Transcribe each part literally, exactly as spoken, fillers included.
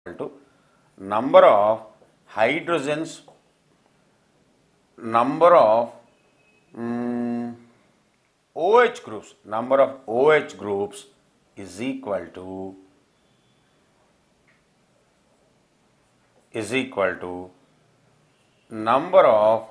to number of hydrogens, number of um, OH groups, number of OH groups is equal to is equal to number of,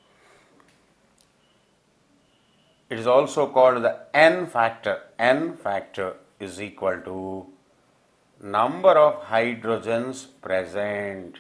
it is also called the N factor, N factor is equal to number of hydrogens present.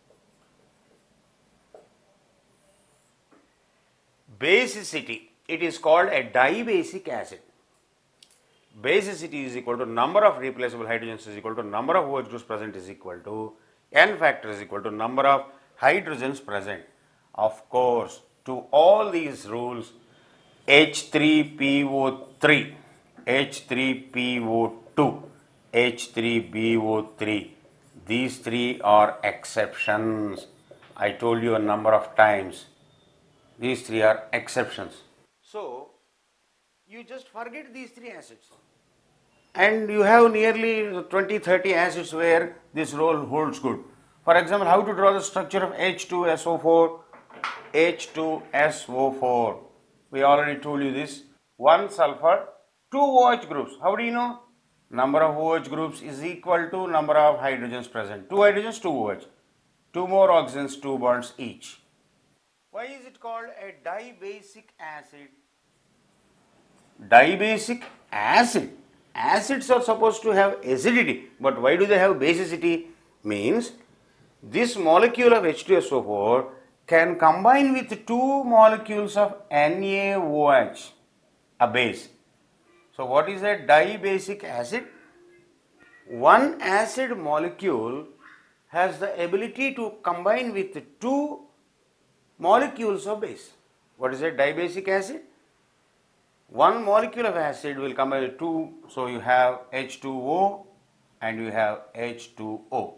Basicity, it is called a dibasic acid. Basicity is equal to number of replaceable hydrogens is equal to number of OH groups present is equal to N factor is equal to number of hydrogens present. Of course, to all these rules, H three P O three, H three P O two, H three B O three, these three are exceptions. I told you a number of times. These three are exceptions. So, you just forget these three acids. And you have nearly twenty to thirty acids where this rule holds good. For example, how to draw the structure of H two S O four, H two S O four. We already told you this. One sulfur, two OH groups. How do you know? Number of OH groups is equal to number of hydrogens present. Two hydrogens, two OH. Two more oxygens, two bonds each. Why is it called a dibasic acid? Dibasic acid. Acids are supposed to have acidity, but why do they have basicity? Means this molecule of H two S O four can combine with two molecules of NaOH, a base. So what is a dibasic acid? One acid molecule has the ability to combine with two molecules of base. What is a dibasic acid? One molecule of acid will combine with two, so you have H two O and you have H two O.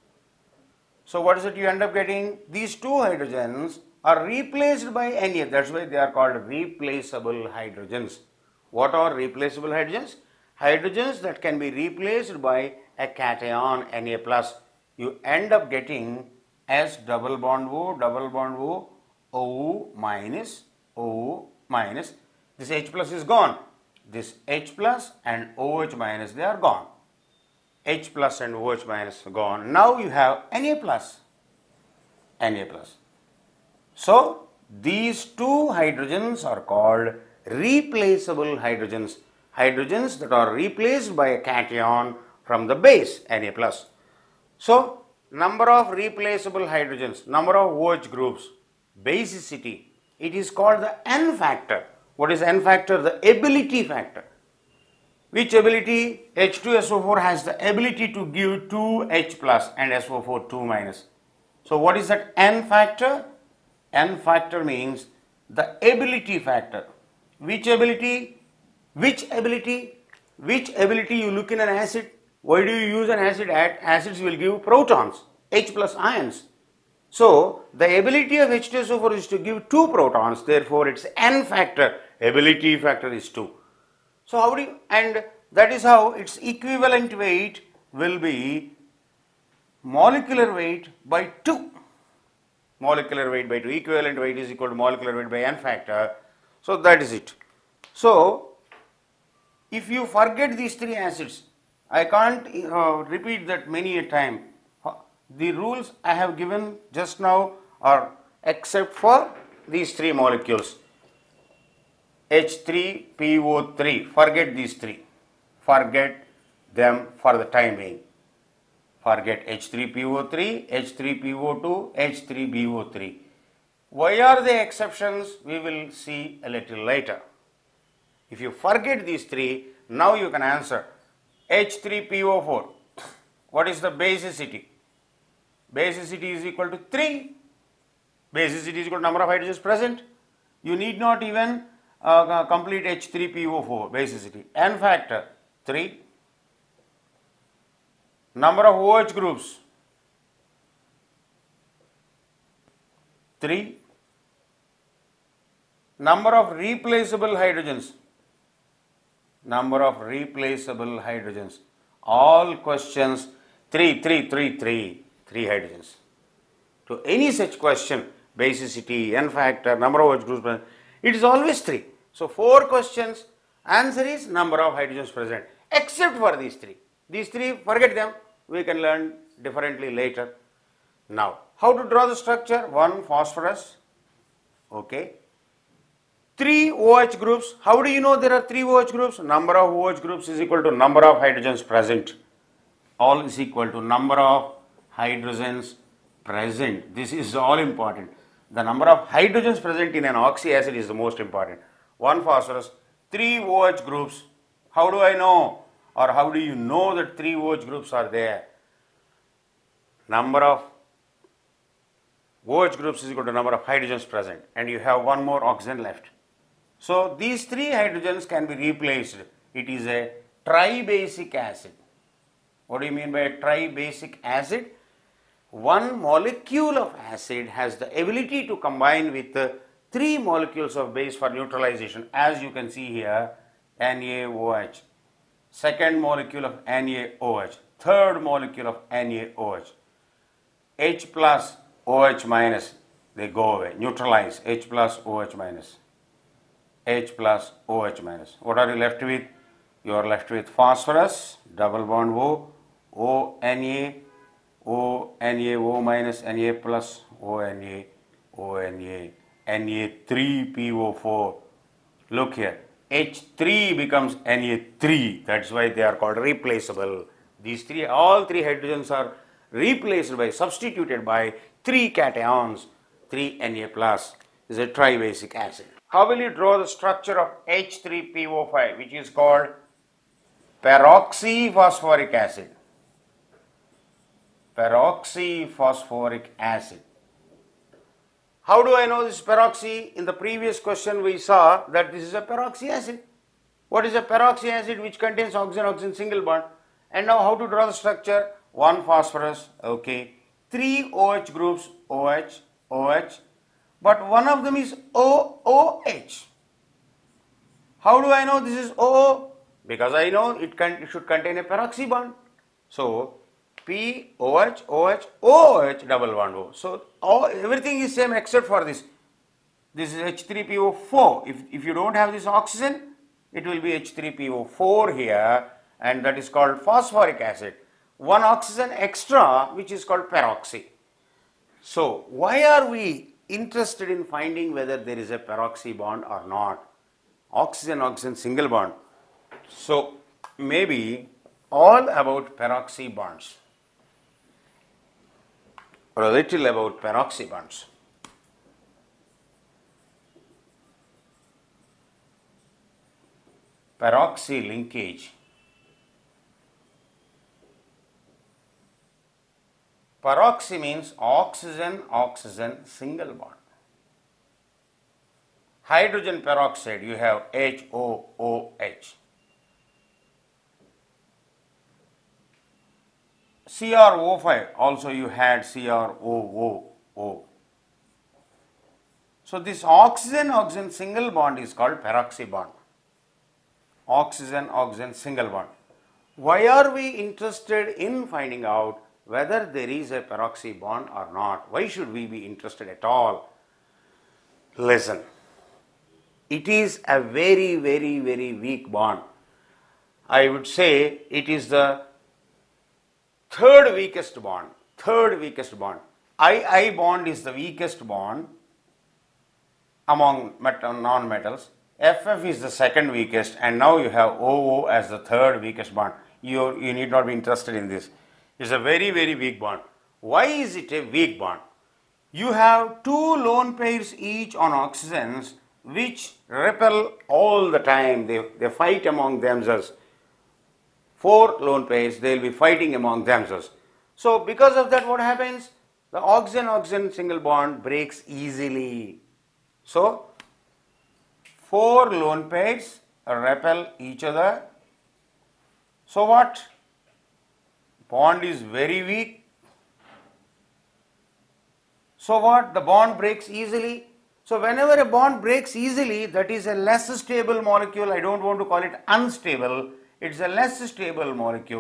So what is it you end up getting? These two hydrogens are replaced by Na. That's why they are called replaceable hydrogens. What are replaceable hydrogens? Hydrogens that can be replaced by a cation Na plus. You end up getting S double bond O, double bond O, O minus, O minus. This H plus is gone. This H plus and OH minus, they are gone. H plus and OH minus gone. Now you have Na plus, Na plus. So these two hydrogens are called replaceable hydrogens. Hydrogens that are replaced by a cation from the base Na plus. So number of replaceable hydrogens, number of OH groups, basicity, it is called the N factor. What is N factor? The ability factor. Which ability? H two S O four has the ability to give two H plus and S O four two minus. So what is that N factor? N factor means the ability factor. Which ability? Which ability? Which ability you look in an acid? Why do you use an acid? Acids will give protons, H plus ions. So the ability of H two S O four is to give two protons, therefore its N factor, ability factor is two. So how do you, and that is how its equivalent weight will be molecular weight by two. Molecular weight by two, equivalent weight is equal to molecular weight by N factor. So that is it. So if you forget these three acids, I can't uh, repeat that many a time. The rules I have given just now are except for these three molecules. H three P O three, forget these three. Forget them for the time being. Forget H three P O three, H three P O two, H three B O three. Why are they exceptions? We will see a little later. If you forget these three, now you can answer. H three P O four, what is the basicity? Basicity is equal to three. Basicity is equal to number of hydrogens present. You need not even uh, complete H three P O four basicity. N factor three. Number of OH groups three. Number of replaceable hydrogens. Number of replaceable hydrogens. All questions Three, three, three, three, three hydrogens. To any such question, basicity, n factor, number of OH groups present, it is always three. So four questions, answer is number of hydrogens present, except for these three. These three, forget them, we can learn differently later. Now, how to draw the structure? One phosphorus, okay. Three OH groups. How do you know there are three OH groups? Number of OH groups is equal to number of hydrogens present. All is equal to number of hydrogens present. This is all important. The number of hydrogens present in an oxy acid is the most important. One phosphorus, three OH groups. How do I know? Or how do you know that three OH groups are there? Number of OH groups is equal to number of hydrogens present, and you have one more oxygen left. So these three hydrogens can be replaced. It is a tribasic acid. What do you mean by a tribasic acid? One molecule of acid has the ability to combine with uh, three molecules of base for neutralization, as you can see here, NaOH. Second molecule of NaOH. Third molecule of NaOH. H plus OH minus, they go away, neutralize, H plus OH minus. H plus OH minus. What are you left with? You are left with phosphorus, double bond O, O Na, O NaO minus, Na plus, O Na, O Na, Na three P O four. Look here, H three becomes Na three. That's why they are called replaceable. These three, all three hydrogens are replaced by, substituted by three cations. three Na plus is a tribasic acid. How will you draw the structure of H three P O five, which is called peroxyphosphoric acid? Peroxyphosphoric acid. How do I know this peroxy? In the previous question we saw that this is a peroxy acid. What is a peroxy acid? Which contains oxygen-oxygen single bond. And now how to draw the structure? One phosphorus, okay. Three OH groups, OH, OH. But one of them is O O H. How do I know this is O O? Because I know it, can, it should contain a peroxy bond. So, P, OH, OH, OH, double bond O. So, all, everything is same except for this. This is H three P O four. If, if you don't have this oxygen, it will be H three P O four here, and that is called phosphoric acid. One oxygen extra, which is called peroxy. So, why are we interested in finding whether there is a peroxy bond or not? Oxygen-oxygen single bond. So, maybe all about peroxy bonds, or a little about peroxy bonds. Peroxy linkage. Peroxy means oxygen-oxygen single bond. Hydrogen peroxide, you have H O O H. C R O five, also you had C R O O O. So this oxygen-oxygen single bond is called peroxy bond. Oxygen-oxygen single bond. Why are we interested in finding out whether there is a peroxy bond or not? Why should we be interested at all? Listen, it is a very, very, very weak bond. I would say it is the third weakest bond. Third weakest bond. I I bond is the weakest bond among metal, non-metals. F F is the second weakest, and now you have O O as the third weakest bond. You, you need not be interested in this. It's a very, very weak bond. Why is it a weak bond? You have two lone pairs each on oxygens which repel all the time. They, they fight among themselves. Four lone pairs, they will be fighting among themselves. So because of that, what happens? The oxygen-oxygen single bond breaks easily. So four lone pairs repel each other. So what? Bond is very weak. So what? The bond breaks easily. So whenever a bond breaks easily, that is a less stable molecule. I don't want to call it unstable. It's a less stable molecule.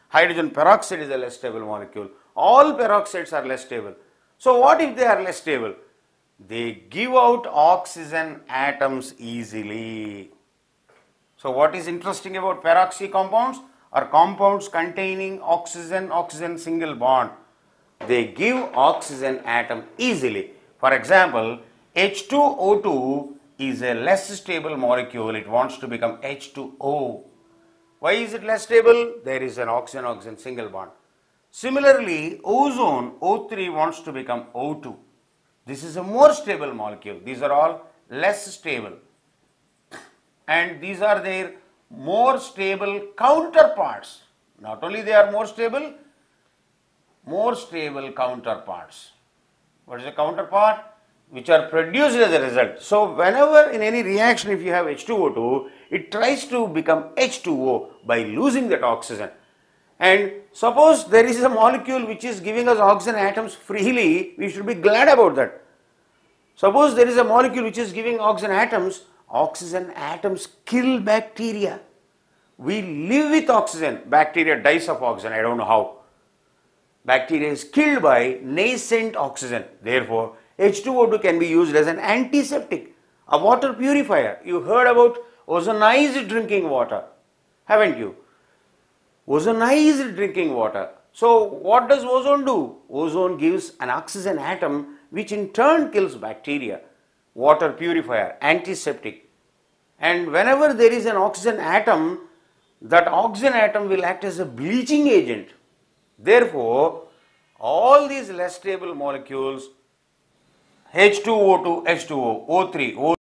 Hydrogen peroxide is a less stable molecule. All peroxides are less stable. So what if they are less stable? They give out oxygen atoms easily. So what is interesting about peroxy compounds are compounds containing oxygen, oxygen single bond. They give oxygen atom easily. For example, H two O two is a less stable molecule. It wants to become H two O. Why is it less stable? There is an oxygen-oxygen single bond. Similarly, ozone O three wants to become O two. This is a more stable molecule. These are all less stable. And these are their more stable counterparts. Not only they are more stable, more stable counterparts. What is a counterpart? Which are produced as a result. So whenever in any reaction if you have H two O two, it tries to become H two O by losing that oxygen. And suppose there is a molecule which is giving us oxygen atoms freely, we should be glad about that. Suppose there is a molecule which is giving oxygen atoms, oxygen atoms kill bacteria. We live with oxygen, bacteria dies of oxygen, I don't know how. Bacteria is killed by nascent oxygen. Therefore, H two O two can be used as an antiseptic, a water purifier. You heard about ozonized drinking water, haven't you? Ozonized drinking water. So what does ozone do? Ozone gives an oxygen atom which in turn kills bacteria. Water purifier, antiseptic. And whenever there is an oxygen atom, that oxygen atom will act as a bleaching agent. Therefore, all these less stable molecules H two O two, H two O, O three, O